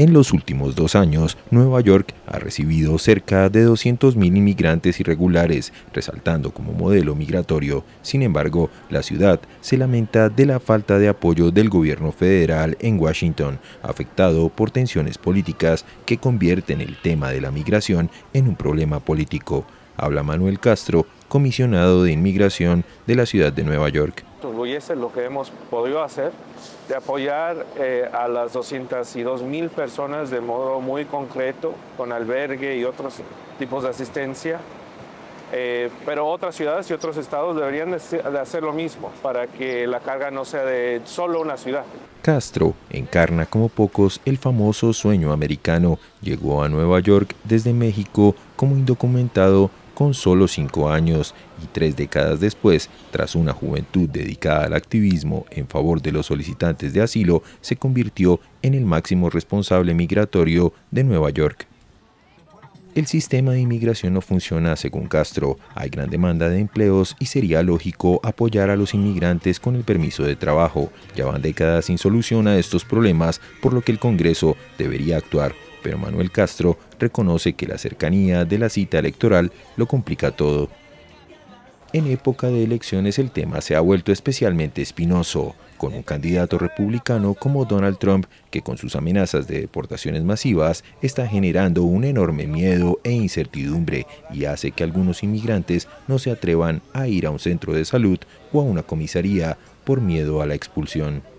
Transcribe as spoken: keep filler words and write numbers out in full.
En los últimos dos años, Nueva York ha recibido cerca de doscientos mil inmigrantes irregulares, resaltando como modelo migratorio. Sin embargo, la ciudad se lamenta de la falta de apoyo del gobierno federal en Washington, afectado por tensiones políticas que convierten el tema de la migración en un problema político. Habla Manuel Castro, comisionado de inmigración de la ciudad de Nueva York. Nos orgullece lo que hemos podido hacer de apoyar eh, a las doscientas dos mil personas de modo muy concreto, con albergue y otros tipos de asistencia. Eh, pero otras ciudades y otros estados deberían de hacer lo mismo para que la carga no sea de solo una ciudad. Castro encarna como pocos el famoso sueño americano. Llegó a Nueva York desde México como indocumentado con solo cinco años y tres décadas después, tras una juventud dedicada al activismo en favor de los solicitantes de asilo, se convirtió en el máximo responsable migratorio de Nueva York. El sistema de inmigración no funciona según Castro. Hay gran demanda de empleos y sería lógico apoyar a los inmigrantes con el permiso de trabajo. Ya van décadas sin solución a estos problemas, por lo que el Congreso debería actuar. Pero Manuel Castro reconoce que la cercanía de la cita electoral lo complica todo. En época de elecciones el tema se ha vuelto especialmente espinoso, con un candidato republicano como Donald Trump, que con sus amenazas de deportaciones masivas está generando un enorme miedo e incertidumbre y hace que algunos inmigrantes no se atrevan a ir a un centro de salud o a una comisaría por miedo a la expulsión.